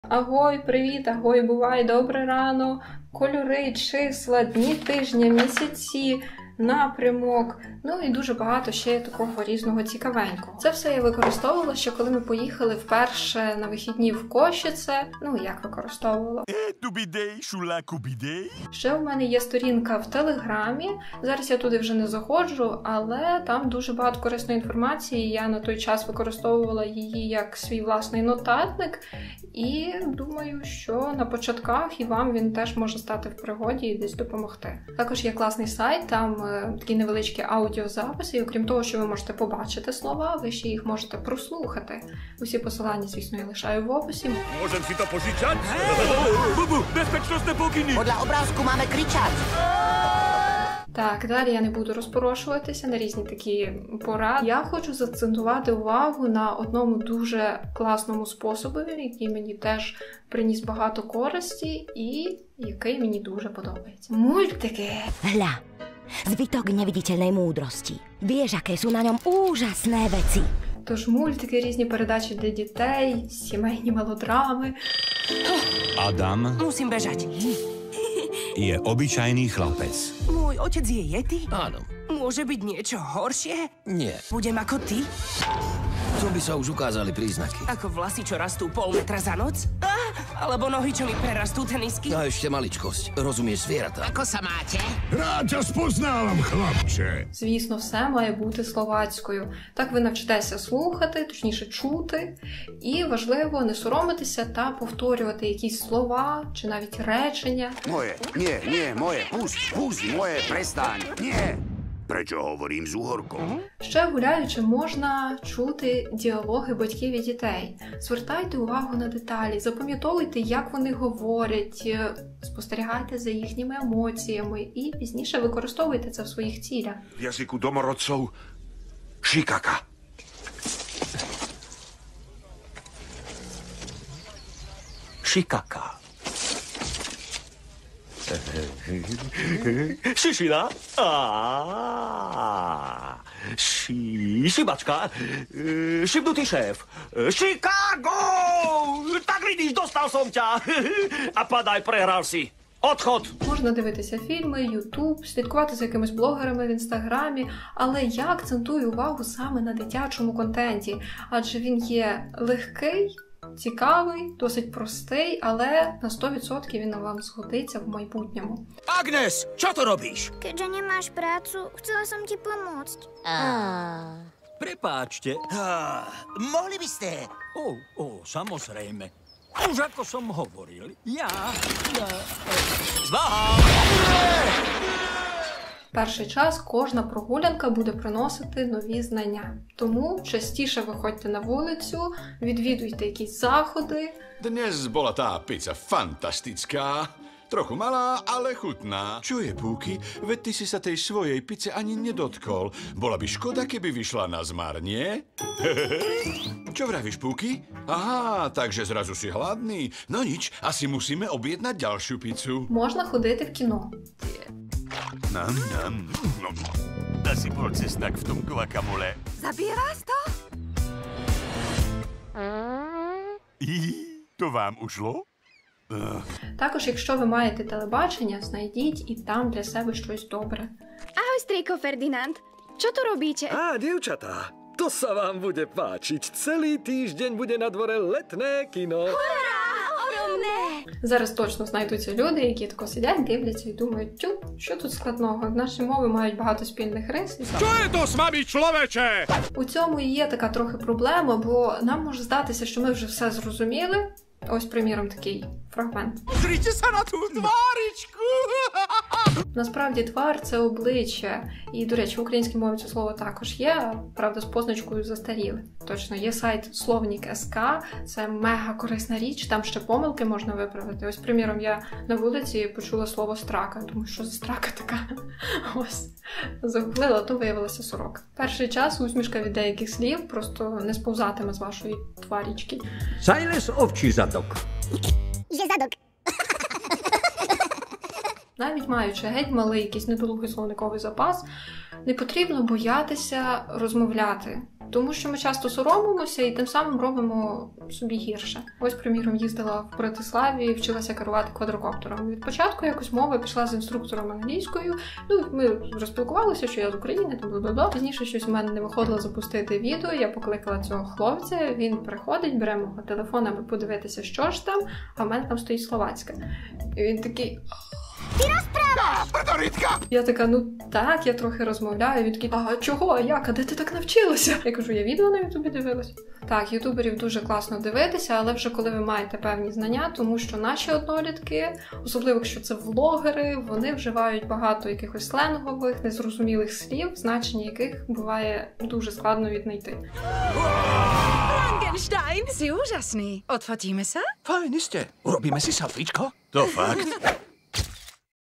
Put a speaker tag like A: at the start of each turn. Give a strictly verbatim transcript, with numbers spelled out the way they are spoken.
A: Агой, привіт, агой, бувай, добре рано, кольори, числа, дні тижня, місяці, напрямок, ну і дуже багато ще такого різного цікавенького. Це все я використовувала, ще коли ми поїхали вперше на вихідні в Кошице. Ну, як використовувала. Ще у мене є сторінка в Телеграмі. Зараз я туди вже не заходжу, але там дуже багато корисної інформації. Я на той час використовувала її як свій власний нотатник. І думаю, що на початках і вам він теж може стати в пригоді і десь допомогти. Також є класний сайт, там е, такі невеличкі аудіозаписи, і окрім того, що ви можете побачити слова, ви ще їх можете прослухати. Усі посилання, звісно, я лишаю в описі.
B: Можем си то požičať? Bubu, bezpečnostné pokyny!
C: Podľa obrázku máme kričať.
A: Так, далі я не буду розпорошуватися на різні такі поради. Я хочу заакцентувати увагу на одному дуже класному способі, який мені теж приніс багато користі і який мені дуже подобається. Мультики!
C: Hľa, zbytok neviditeľnej múdrosti. Vieš, aké sú na ňom úžasné veci.
A: Тож мультики, різні передачі для дітей, сімейні мелодрами.
D: Adam
E: Musím bežať.
D: je obyčajný chlapec.
E: Môj otec je Yeti?
F: Áno.
E: Môže byť niečo horšie?
F: Nie.
E: Budem ako ty?
F: To by sa už ukázali príznaky.
E: Ako vlasy, čo rastú pol metra za noc? Ah, alebo nohy, čo mi prerastú tenisky?
F: A ešte maličkosť. Rozumieš zvieratá?
E: Ako sa máte?
B: Rád ťa spoznávam, chlapče.
A: Звісно, все має бути словацькою. Так ви навчитеся слухати, точніше чути. І важливо не соромитися та повторювати якісь слова чи навіть речення.
G: Moje, nie, nie, moje, pusť, pusť, moje, prestaň, nie. Prečo hovorím z úhorkou?
A: Ще гуляючи, можна чути діалоги батьків і дітей. Звертайте увагу на деталі, запам'ятовуйте, як вони говорять, спостерігайте за їхніми емоціями і пізніше використовуйте це в своїх цілях.
G: V jazyku domorodcov šikaka.
B: Šikaka. Šišina. Ši... Šibačka. Šibnutý šéf. Chicago! Tak vidíš, dostal som ťa. A padaj, prehral si. Odchod!
A: Можна дивитися фільми, ютуб, слідкувати за якимись блогерами в інстаграмі, але я акцентую увагу саме на дитячому контенті, адже він є легкий, цікавий, досить простий, але на сто відсотків він вам згодиться в майбутньому.
B: Agnes, čo to robíš?
H: Keďže nemáš prácu, chcela som ti pomôcť.
B: Prepáčte.
C: Ah, mohli by ste?
B: Ó, ó, samozrejme. Už ako som hovoril, ja... ja... Zváha!
A: Перший час кожна прогулянка буде приносити нові знання. Тому частіше виходьте на вулицю, відвідуйте якісь заходи.
I: Dnes bola tá pizza fantastická. Trochu malá, ale chutná. Čo je, Púky? Veď ty si sa tej svojej pice ani nedotkol. Bola by škoda, keby vyšla na zmar, nie? Čo vravíš, Púky? Aha, takže zrazu si hladný. No nič, asi musíme objednať ďalšiu pizzu.
A: Можна ходити в кіно.
B: Nam, nam. No, asi bol cesnak v tom guacamole.
E: Zabije vás to?
B: I, to vám ušlo?
A: Також, якщо ви маєте телебачення, знайдіть і там для себе щось добре.
H: Ahoj, strýko Ferdinand. Čo tu robíte?
J: Á, dievčatá, to sa vám bude páčiť. Celý týždeň bude na dvore letné kino.
A: Зараз точно знайдуться люди, які тако сидять, дивляться і думають, тю, що тут складного? Наші мови мають багато спільних рис.
B: Čo je to s vami, človeče?
A: У цьому і є така трохи проблема, бо нам може здатися, що ми вже все зрозуміли. Ось, приміром, такий фрагмент.
B: Pozrite sa na tú tváričku!
A: Насправді твар – це обличчя. І, до речі, в українській мові це слово також є, правда, з позначкою «застаріле». Точно, є сайт Словник точка ес ка, це мега корисна річ, там ще помилки можна виправити. Ось, приміром, я на вулиці почула слово «страка». Думаю, що за страка така? Ось, загуглила, то виявилася сорока. Перший час усмішка від деяких слів просто не сповзатиме з вашої тварічки.
J: Sajles ovčí zadok.
H: Že zadok.
A: Навіть маючи геть малий якийсь недолугий словниковий запас, не потрібно боятися розмовляти. Тому що ми часто соромимося і тим самим робимо собі гірше. Ось, приміром, їздила в Братиславі і вчилася керувати квадрокоптером. Від початку якось мова пішла з інструктором англійською. Ну, ми розпілкувалися, що я з України, там бла-бла-бла. Пізніше щось у мене не виходило запустити відео, я покликала цього хлопця, він приходить, бере мого телефона, аби подивитися, що ж там, а в мене там стоїть словацька. І він такий...
G: Ти розправа!
A: Я така, ну так, я трохи розмовляю. Він такий, а чого, а як, а де ти так навчилася? Я кажу, я відео на ютубі дивилась. Так, ютуберів дуже класно дивитися, але вже коли ви маєте певні знання, тому що наші однолітки, особливо якщо це влогери, вони вживають багато якихось сленгових, незрозумілих слів, значення яких буває дуже складно віднайти.
K: Frankenstein! Si úžasný. Odfotíme sa?
B: Fajn, iste. Urobíme si selfiečko? To fakt?